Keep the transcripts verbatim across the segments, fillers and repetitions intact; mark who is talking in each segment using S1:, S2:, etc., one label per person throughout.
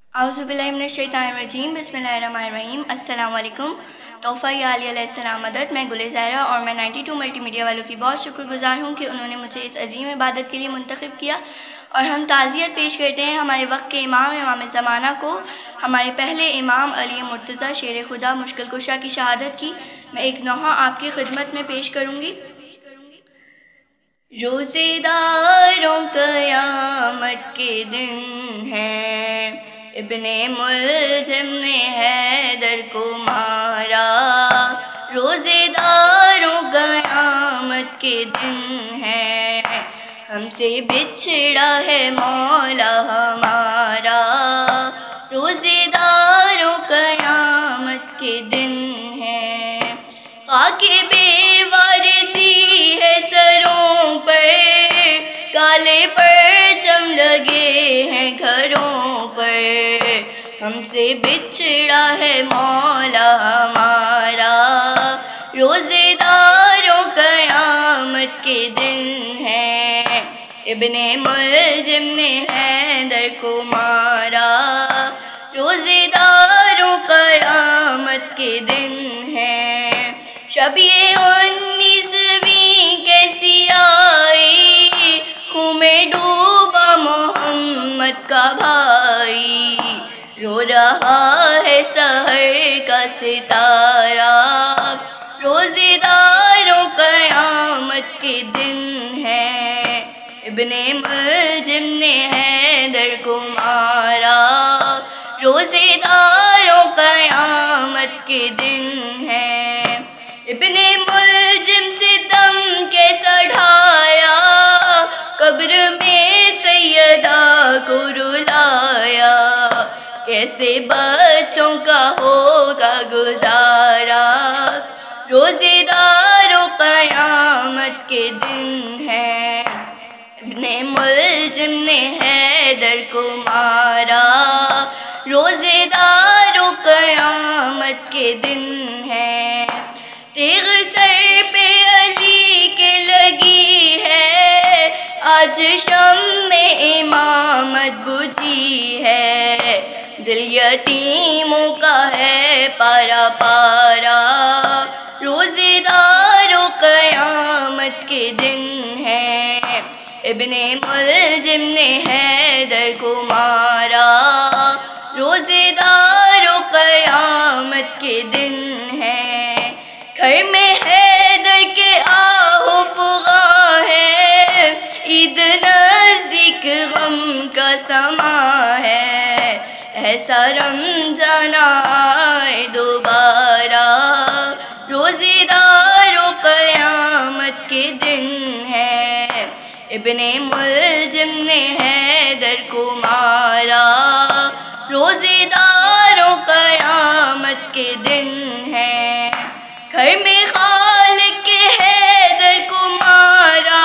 S1: औज़ुबिल्लाहि मिनश्शैतानिर्रजीम बिस्मिल्लाहिर्रहमानिर्रहीम। अस्सलाम वालेकुम। तोहफ़ा या अली अलैहिस्सलाम मदद। मैं गुले ज़हरा और मैं बानवे मल्टी मीडिया वालों की बहुत शुक्रगुज़ार हूँ कि उन्होंने मुझे इस अजीम इबादत के लिए मुंतखब किया। और हम ताज़ियत पेश करते हैं हमारे वक्त के इमाम इमाम ज़माना को, हमारे पहले इमाम अली मुर्तज़ा शेर खुदा मुश्किल कुशा की शहादत की। मैं एक नोहा आपकी खिदमत में पेश करूँगी। रोज़ेदारों क़यामत के दिन है, इब्ने मुल्जिम ने हैदर को मारा। रोज़ेदारों क़यामत के दिन है, हमसे बिछड़ा है मौला हमारा। रोज़ेदारों क़यामत के दिन है, खाके बेवारिसी है सरों पर, काले परचम लगे हैं घरों पर। हमसे बिछड़ा है मौला हमारा। रोज़ेदारों क़यामत के दिन है, इब्ने मुल्जिम ने हैदर को मारा। रोज़ेदारों क़यामत के दिन है, शब ये उन्नीसवीं कैसी आई, खून में डूबा मोहम्मद का भाई। रो रहा है सहर का सितारा। रोज़ेदारों क़यामत के दिन है, इब्ने मुल्जिम ने हैदर को मारा। रोज़ेदारों क़यामत के दिन है, इब्ने मुल्जिम से दम कैसा ढाया, कब्र में सैयदा को रुलाया। कैसे बच्चों का होगा गुजारा। रोज़ेदारों क़यामत के दिन है, इब्ने मुल्जिम ने हैदर को मारा। रोज़ेदारों क़यामत के दिन है, तेग सर पे अली के लगी है, आज शम में इमामत बुझी है। दिल यतीमों का है पारा पारा। रोज़ेदारों क़यामत के दिन है, इब्ने मुल्जिम ने हैदर को मारा। रोज़ेदारों क़यामत के दिन है, घर में हैदर के आहो फुगा है, ईद नज़दीक गम का समा है। ऐसा रमजान आए दोबारा। रोज़ेदारों क़यामत के दिन है, इब्ने मुल्जिम ने हैदर को मारा। रोज़ेदारों क़यामत के दिन है, घर में खालिक के हैदर को मारा,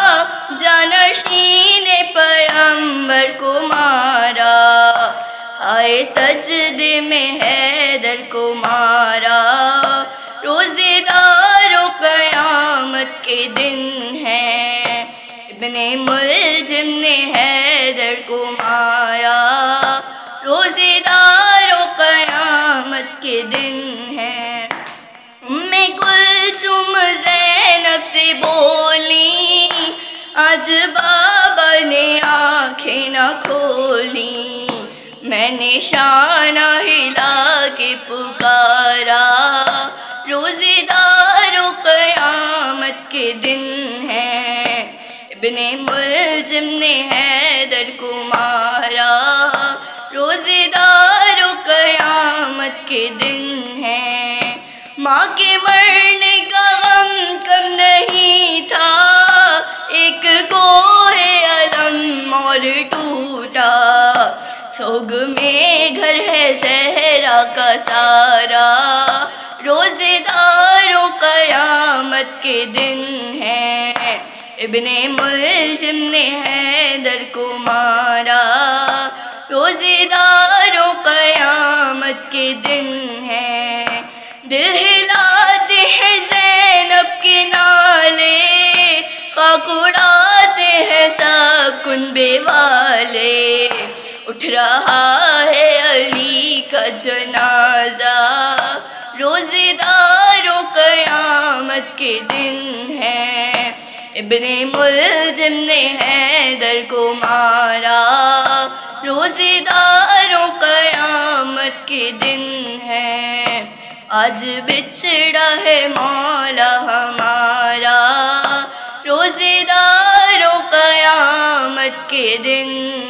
S1: जानशीन पैगंबर को मारा। आए सजदे में हैदर को मारा। रोज़ेदारों क़यामत के दिन है, इब्ने मुल्जिम ने हैदर को मारा। रोज़ेदारों क़यामत के दिन है, उम्मे कुलसुम ज़ैनब से बोली, आज बाबा ने आँखें न खोली। मैंने शाना हिला के पुकारा। रोज़ेदारों क़यामत के दिन है, इब्ने मुल्जिम ने हैदर को मारा। रोज़ेदारों क़यामत के दिन है, माँ के मरने का गम कम नहीं था, एक कोहे अलम और टूटा। सोग में घर है ज़हरा का सारा। रोज़ेदारों क़यामत के दिन है, इब्ने मुल्जिम ने हैदर को मारा। रोज़ेदारों क़यामत के दिन है, दिल हिलाते हैं ज़ैनब के नाले, खाक उड़ाते हैं सब कुनबे वाले। اٹھ رہا ہے علی کا جنازہ، روزے داروں قیامت کے دن ہے، ابن ملجم نے حیدر کو مارا، روزے داروں قیامت کے دن ہے، آج بچھڑا ہے مولا ہمارا، روزے داروں قیامت کے دن